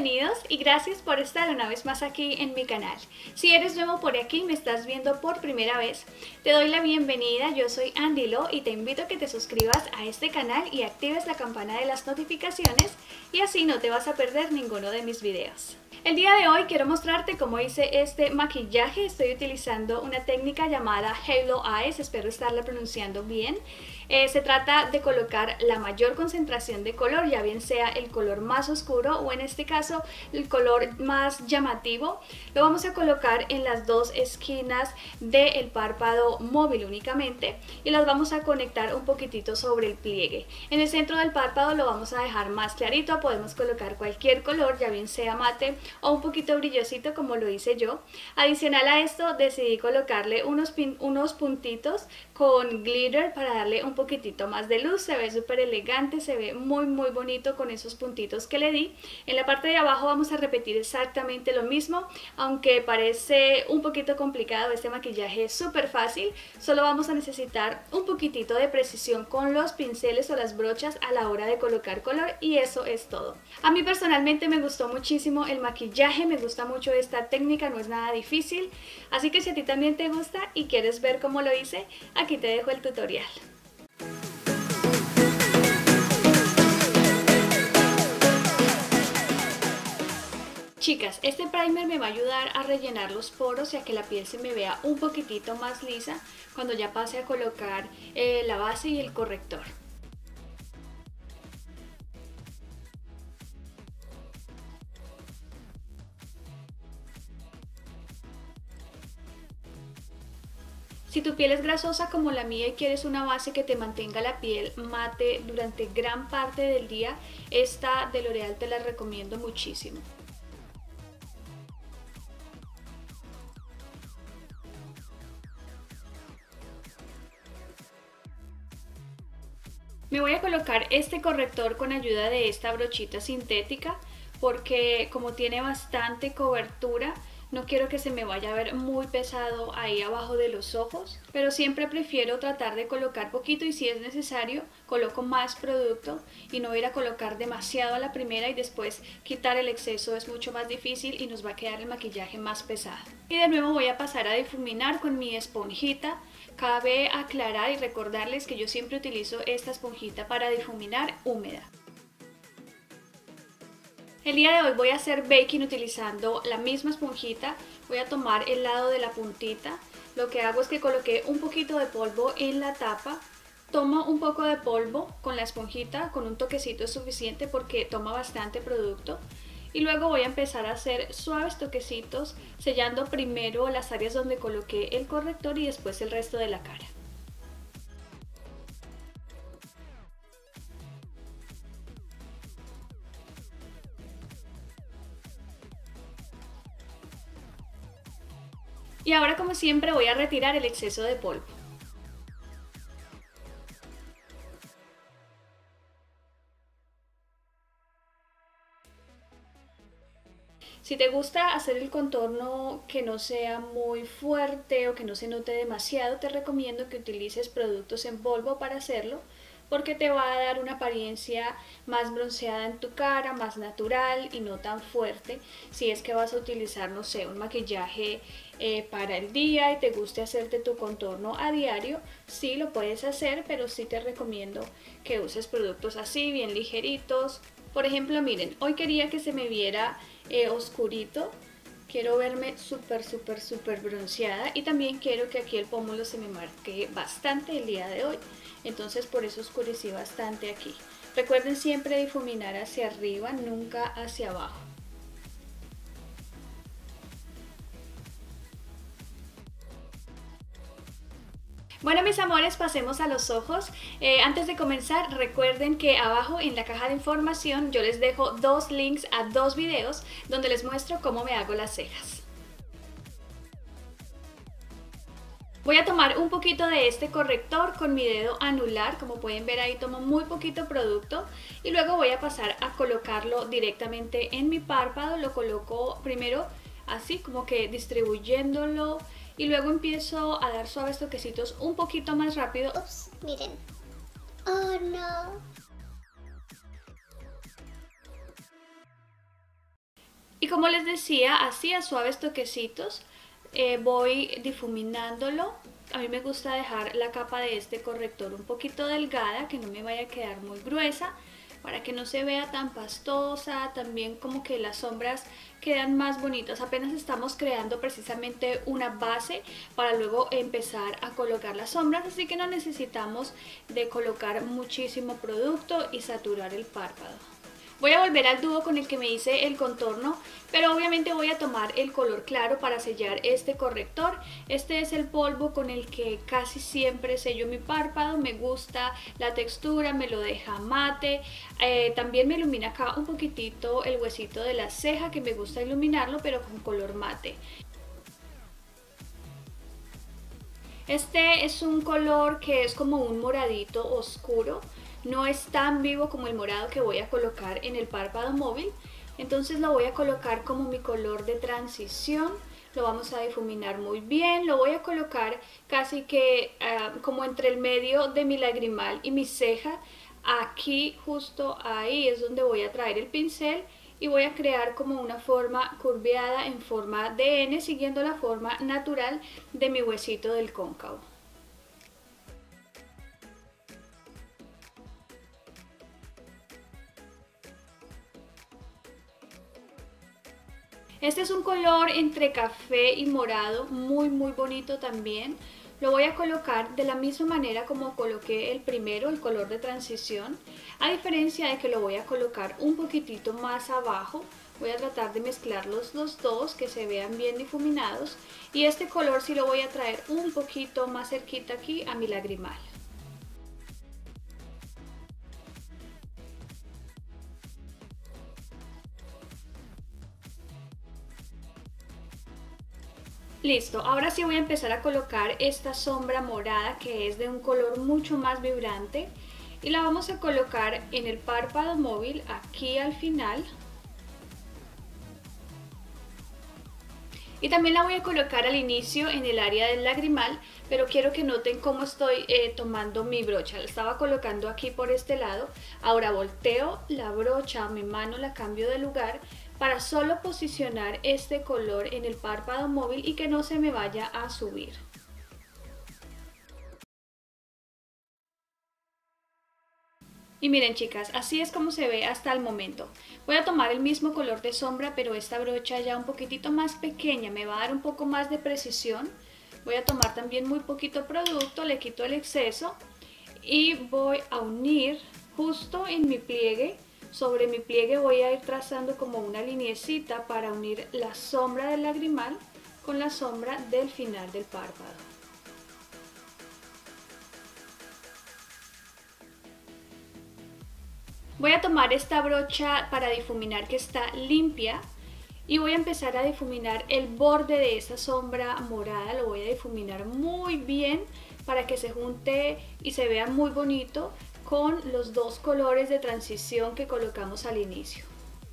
bienvenidos y gracias por estar una vez más aquí en mi canal. Si eres nuevo por aquí y me estás viendo por primera vez, te doy la bienvenida. Yo soy Andy Lo y te invito a que te suscribas a este canal y actives la campana de las notificaciones y así no te vas a perder ninguno de mis videos. El día de hoy quiero mostrarte cómo hice este maquillaje. Estoy utilizando una técnica llamada Halo Eyes, espero estarla pronunciando bien. Se trata de colocar la mayor concentración de color, ya bien sea el color más oscuro o en este caso el color más llamativo. Lo vamos a colocar en las dos esquinas del párpado móvil únicamente y las vamos a conectar un poquitito sobre el pliegue. En el centro del párpado lo vamos a dejar más clarito, podemos colocar cualquier color, ya bien sea mate o un poquito brillosito como lo hice yo. Adicional a esto decidí colocarle unos puntitos con glitter para darle un poquitito más de luz. Se ve súper elegante, se ve muy bonito con esos puntitos que le di. En la parte de abajo vamos a repetir exactamente lo mismo, aunque parece un poquito complicado. Este maquillaje es súper fácil, solo vamos a necesitar un poquitito de precisión con los pinceles o las brochas a la hora de colocar color y eso es todo. A mí personalmente me gustó muchísimo el maquillaje, me gusta mucho esta técnica, no es nada difícil, así que si a ti también te gusta y quieres ver cómo lo hice, aquí te dejo el tutorial. Chicas, este primer me va a ayudar a rellenar los poros y a que la piel se me vea un poquitito más lisa cuando ya pase a colocar la base y el corrector. Si tu piel es grasosa como la mía y quieres una base que te mantenga la piel mate durante gran parte del día, esta de L'Oreal te la recomiendo muchísimo. Me voy a colocar este corrector con ayuda de esta brochita sintética porque como tiene bastante cobertura, no quiero que se me vaya a ver muy pesado ahí abajo de los ojos, pero siempre prefiero tratar de colocar poquito y si es necesario coloco más producto y no ir a colocar demasiado a la primera y después quitar el exceso es mucho más difícil y nos va a quedar el maquillaje más pesado. Y de nuevo voy a pasar a difuminar con mi esponjita. Cabe aclarar y recordarles que yo siempre utilizo esta esponjita para difuminar húmeda. El día de hoy voy a hacer baking utilizando la misma esponjita. Voy a tomar el lado de la puntita. Lo que hago es que coloqué un poquito de polvo en la tapa. Tomo un poco de polvo con la esponjita, con un toquecito es suficiente porque toma bastante producto. Y luego voy a empezar a hacer suaves toquecitos, sellando primero las áreas donde coloqué el corrector y después el resto de la cara. Y ahora, como siempre, voy a retirar el exceso de polvo. Si te gusta hacer el contorno que no sea muy fuerte o que no se note demasiado, te recomiendo que utilices productos en polvo para hacerlo, porque te va a dar una apariencia más bronceada en tu cara, más natural y no tan fuerte. Si es que vas a utilizar, no sé, un maquillaje para el día y te guste hacerte tu contorno a diario, sí lo puedes hacer, pero sí te recomiendo que uses productos así, bien ligeritos. Por ejemplo, miren, hoy quería que se me viera oscurito. Quiero verme súper bronceada y también quiero que aquí el pómulo se me marque bastante el día de hoy. Entonces por eso oscurecí bastante aquí. Recuerden siempre difuminar hacia arriba, nunca hacia abajo. Bueno, mis amores, pasemos a los ojos. Antes de comenzar, recuerden que abajo en la caja de información yo les dejo dos links a dos videos donde les muestro cómo me hago las cejas. Voy a tomar un poquito de este corrector con mi dedo anular, como pueden ver ahí tomo muy poquito producto y luego voy a pasar a colocarlo directamente en mi párpado. Lo coloco primero así como que distribuyéndolo y luego empiezo a dar suaves toquecitos un poquito más rápido. Ups, miren. Oh no. Y como les decía, así a suaves toquecitos voy difuminándolo. A mí me gusta dejar la capa de este corrector un poquito delgada, que no me vaya a quedar muy gruesa, para que no se vea tan pastosa. También como que las sombras quedan más bonitas. Apenas estamos creando precisamente una base para luego empezar a colocar las sombras, así que no necesitamos de colocar muchísimo producto y saturar el párpado. Voy a volver al dúo con el que me hice el contorno, pero obviamente voy a tomar el color claro para sellar este corrector. Este es el polvo con el que casi siempre sello mi párpado. Me gusta la textura, me lo deja mate. También me ilumina acá un poquitito el huesito de la ceja, que me gusta iluminarlo, pero con color mate. Este es un color que es como un moradito oscuro. No es tan vivo como el morado que voy a colocar en el párpado móvil. Entonces lo voy a colocar como mi color de transición. Lo vamos a difuminar muy bien. Lo voy a colocar casi que como entre el medio de mi lagrimal y mi ceja. Aquí, justo ahí, es donde voy a traer el pincel y voy a crear como una forma curveada en forma de N, siguiendo la forma natural de mi huesito del cóncavo. Este es un color entre café y morado, muy bonito también. Lo voy a colocar de la misma manera como coloqué el primero, el color de transición, a diferencia de que lo voy a colocar un poquitito más abajo. Voy a tratar de mezclarlos los dos, que se vean bien difuminados, y este color sí lo voy a traer un poquito más cerquita aquí a mi lagrimal. Listo, ahora sí voy a empezar a colocar esta sombra morada, que es de un color mucho más vibrante, y la vamos a colocar en el párpado móvil, aquí al final. Y también la voy a colocar al inicio en el área del lagrimal, pero quiero que noten cómo estoy tomando mi brocha. La estaba colocando aquí por este lado, ahora volteo la brocha, mi mano la cambio de lugar para solo posicionar este color en el párpado móvil y que no se me vaya a subir. Y miren chicas, así es como se ve hasta el momento. Voy a tomar el mismo color de sombra, pero esta brocha ya un poquitito más pequeña, me va a dar un poco más de precisión. Voy a tomar también muy poquito producto, le quito el exceso y voy a unir justo en mi pliegue. Sobre mi pliegue voy a ir trazando como una lineecita para unir la sombra del lagrimal con la sombra del final del párpado. Voy a tomar esta brocha para difuminar que está limpia y voy a empezar a difuminar el borde de esa sombra morada. Lo voy a difuminar muy bien para que se junte y se vea muy bonito con los dos colores de transición que colocamos al inicio.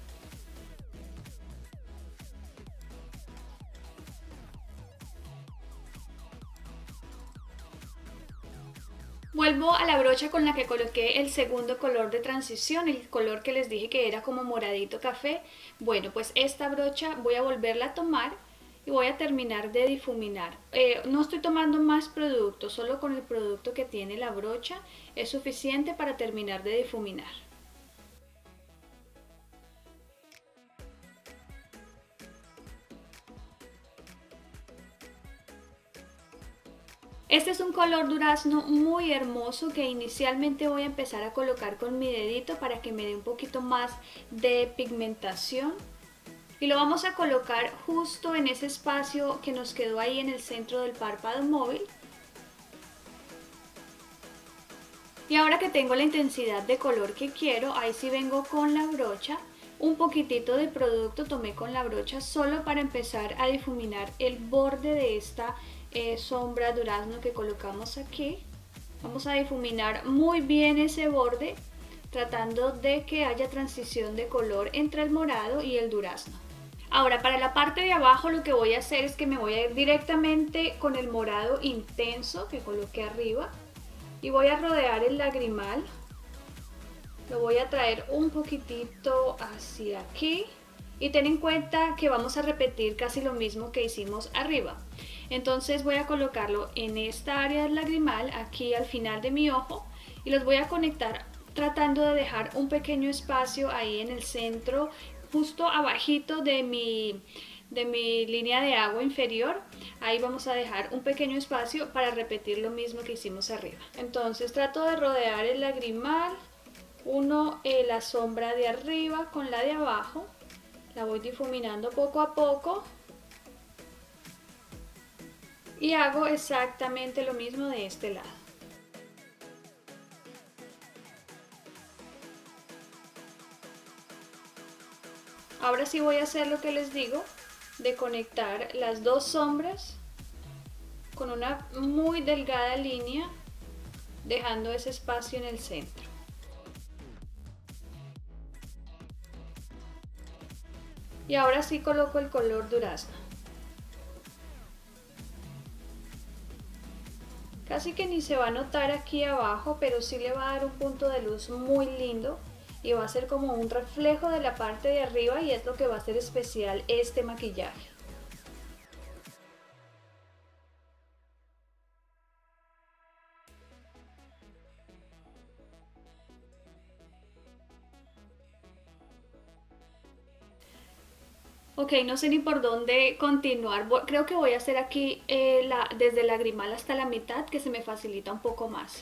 Vuelvo a la brocha con la que coloqué el segundo color de transición, el color que les dije que era como moradito café. Bueno, pues esta brocha voy a volverla a tomar y voy a terminar de difuminar. No estoy tomando más producto, solo con el producto que tiene la brocha es suficiente para terminar de difuminar. Este es un color durazno muy hermoso que inicialmente voy a empezar a colocar con mi dedito para que me dé un poquito más de pigmentación. Y lo vamos a colocar justo en ese espacio que nos quedó ahí en el centro del párpado móvil. Y ahora que tengo la intensidad de color que quiero, ahí sí vengo con la brocha. Un poquitito de producto tomé con la brocha solo para empezar a difuminar el borde de esta sombra durazno que colocamos aquí. Vamos a difuminar muy bien ese borde, tratando de que haya transición de color entre el morado y el durazno. Ahora para la parte de abajo lo que voy a hacer es que me voy a ir directamente con el morado intenso que coloqué arriba y voy a rodear el lagrimal. Lo voy a traer un poquitito hacia aquí Y ten en cuenta que vamos a repetir casi lo mismo que hicimos arriba. Entonces voy a colocarlo en esta área del lagrimal, aquí al final de mi ojo, y los voy a conectar tratando de dejar un pequeño espacio ahí en el centro, justo abajito de mi línea de agua inferior. Ahí vamos a dejar un pequeño espacio para repetir lo mismo que hicimos arriba. Entonces trato de rodear el lagrimal, uno la sombra de arriba con la de abajo, la voy difuminando poco a poco y hago exactamente lo mismo de este lado. Ahora sí voy a hacer lo que les digo, de conectar las dos sombras con una muy delgada línea, dejando ese espacio en el centro. Y ahora sí coloco el color durazno. Casi que ni se va a notar aquí abajo, pero sí le va a dar un punto de luz muy lindo y va a ser como un reflejo de la parte de arriba, y es lo que va a hacer especial este maquillaje. Ok, no sé ni por dónde continuar. Creo que voy a hacer aquí desde el lagrimal hasta la mitad, que se me facilita un poco más.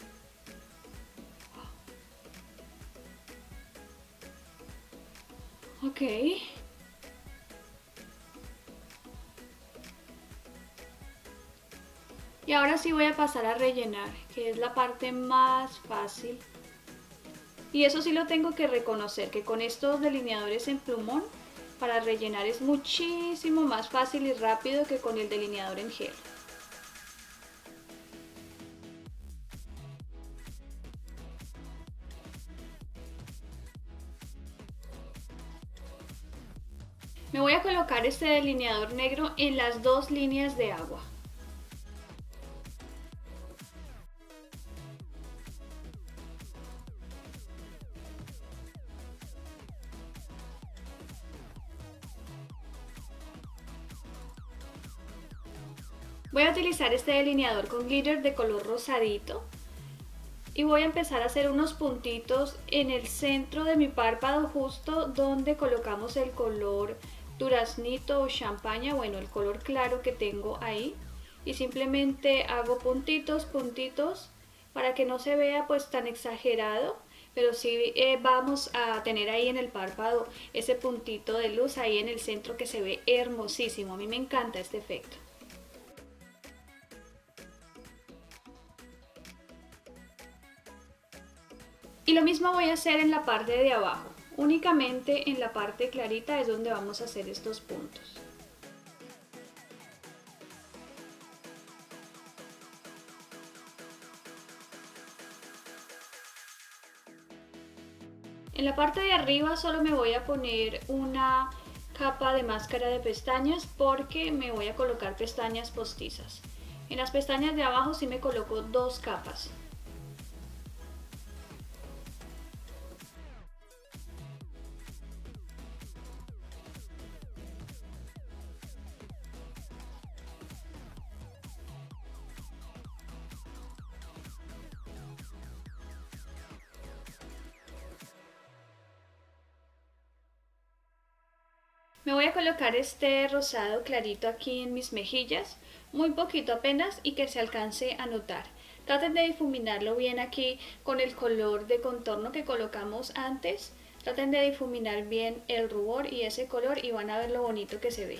Ok. Y ahora sí voy a pasar a rellenar, que es la parte más fácil. Y eso sí lo tengo que reconocer, que con estos delineadores en plumón, para rellenar es muchísimo más fácil y rápido que con el delineador en gel. Me voy a colocar este delineador negro en las dos líneas de agua. Voy a utilizar este delineador con glitter de color rosadito y voy a empezar a hacer unos puntitos en el centro de mi párpado, justo donde colocamos el color duraznito o champaña, bueno, el color claro que tengo ahí, y simplemente hago puntitos, puntitos, para que no se vea pues tan exagerado, pero sí vamos a tener ahí en el párpado ese puntito de luz ahí en el centro que se ve hermosísimo. A mí me encanta este efecto. Y lo mismo voy a hacer en la parte de abajo, únicamente en la parte clarita es donde vamos a hacer estos puntos. En la parte de arriba solo me voy a poner una capa de máscara de pestañas porque me voy a colocar pestañas postizas. En las pestañas de abajo sí me coloco dos capas. Me voy a colocar este rosado clarito aquí en mis mejillas, muy poquito apenas y que se alcance a notar. Traten de difuminarlo bien aquí con el color de contorno que colocamos antes. Traten de difuminar bien el rubor y ese color y van a ver lo bonito que se ve.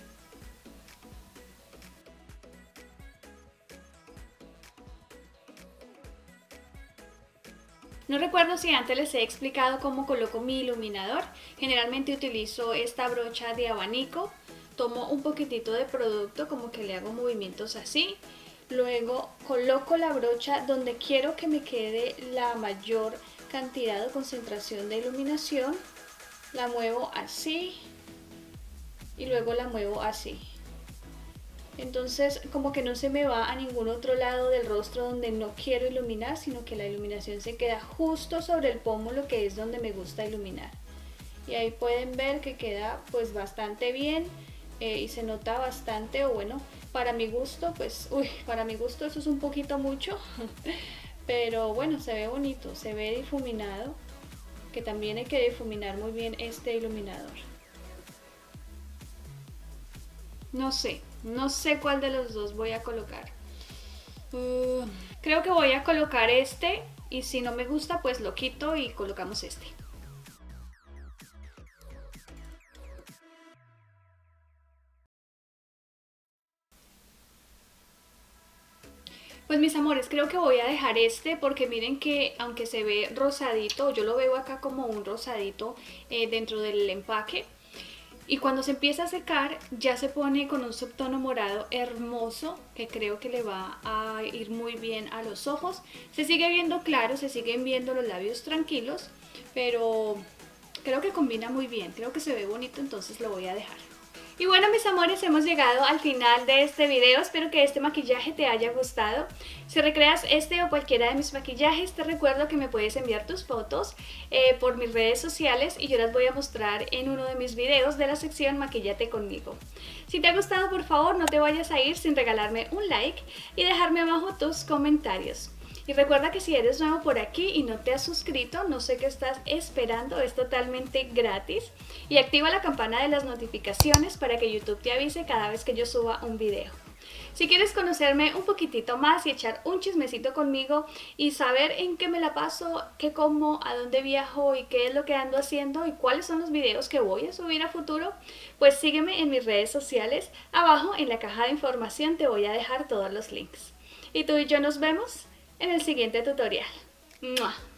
No recuerdo si antes les he explicado cómo coloco mi iluminador. Generalmente utilizo esta brocha de abanico. Tomo un poquitito de producto, como que le hago movimientos así. Luego coloco la brocha donde quiero que me quede la mayor cantidad o concentración de iluminación. La muevo así y luego la muevo así. Entonces como que no se me va a ningún otro lado del rostro donde no quiero iluminar, sino que la iluminación se queda justo sobre el pómulo, que es donde me gusta iluminar. y ahí pueden ver que queda pues bastante bien y se nota bastante, o bueno, para mi gusto, pues, para mi gusto eso es un poquito mucho, pero bueno, se ve bonito, se ve difuminado, que también hay que difuminar muy bien este iluminador. No sé cuál de los dos voy a colocar. Creo que voy a colocar este, y si no me gusta pues lo quito y colocamos este. Pues mis amores, creo que voy a dejar este porque miren que aunque se ve rosadito, yo lo veo acá como un rosadito dentro del empaque, y cuando se empieza a secar ya se pone con un subtono morado hermoso que creo que le va a ir muy bien a los ojos. Se sigue viendo claro, se siguen viendo los labios tranquilos, pero creo que combina muy bien, creo que se ve bonito, entonces lo voy a dejar. Y bueno mis amores, hemos llegado al final de este video, espero que este maquillaje te haya gustado. Si recreas este o cualquiera de mis maquillajes, te recuerdo que me puedes enviar tus fotos por mis redes sociales y yo las voy a mostrar en uno de mis videos de la sección Maquíllate conmigo. Si te ha gustado, por favor no te vayas a ir sin regalarme un like y dejarme abajo tus comentarios. Y recuerda que si eres nuevo por aquí y no te has suscrito, no sé qué estás esperando, es totalmente gratis. Y activa la campana de las notificaciones para que YouTube te avise cada vez que yo suba un video. Si quieres conocerme un poquitito más y echar un chismecito conmigo y saber en qué me la paso, qué como, a dónde viajo y qué es lo que ando haciendo y cuáles son los videos que voy a subir a futuro, pues sígueme en mis redes sociales. Abajo en la caja de información te voy a dejar todos los links. Y tú y yo nos vemos en el siguiente tutorial. ¡Mua!